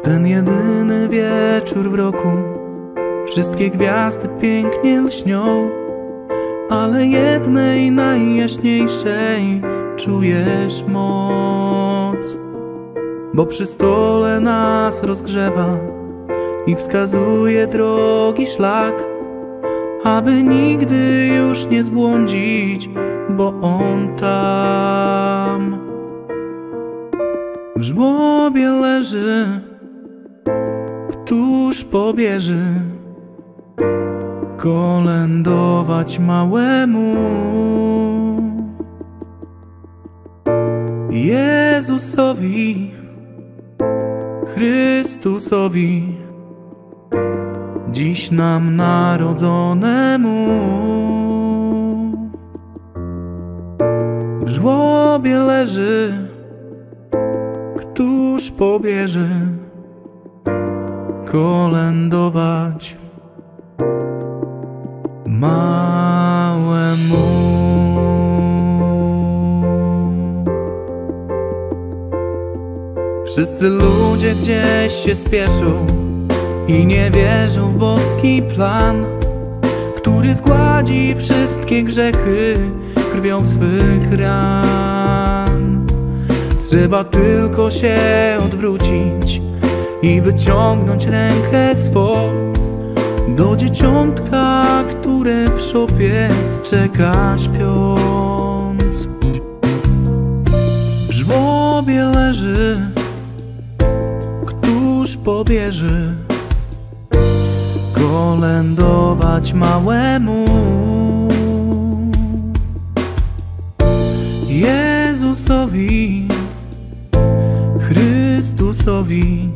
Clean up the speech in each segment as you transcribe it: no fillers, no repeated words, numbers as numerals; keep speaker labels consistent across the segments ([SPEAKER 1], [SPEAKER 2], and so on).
[SPEAKER 1] ten jedyny wieczór w roku. Wszystkie gwiazdy pięknie lśnią, ale jednej najjaśniejszej czujesz moc. Bo przy stole nas rozgrzewa i wskazuje drogi szlak, aby nigdy już nie zbłądzić, bo On tam w żłobie leży, któż pobierze kolędować małemu Jezusowi, Chrystusowi, dziś nam narodzonemu. W żłobie leży, któż pobierze kolędować małemu. Wszyscy ludzie gdzieś się spieszą i nie wierzą w boski plan, który zgładzi wszystkie grzechy krwią swych ran. Trzeba tylko się odwrócić i wyciągnąć rękę swą do dzieciątka, które w szopie czeka śpiąc. W żłobie leży, któż pobierze kolędować małemu Jezusowi, Chrystusowi,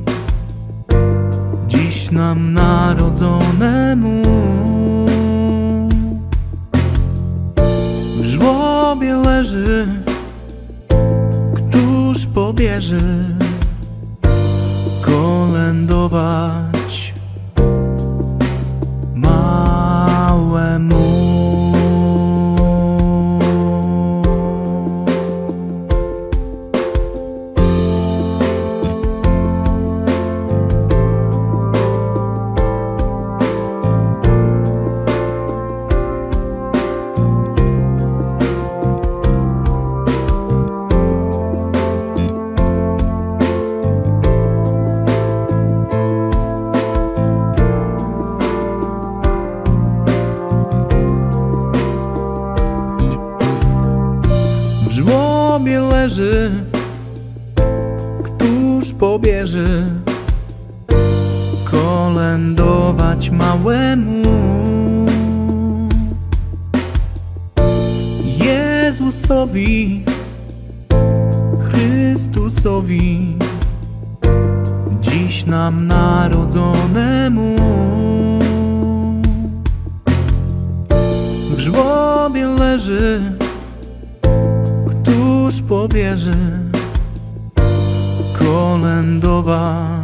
[SPEAKER 1] dziś nam narodzonemu. W żłobie leży, któż pobierze kolędować małemu. W żłobie leży, któż pobierze kolędować małemu Jezusowi, Chrystusowi, dziś nam narodzonemu. W żłobie leży, któż pobierze kolędować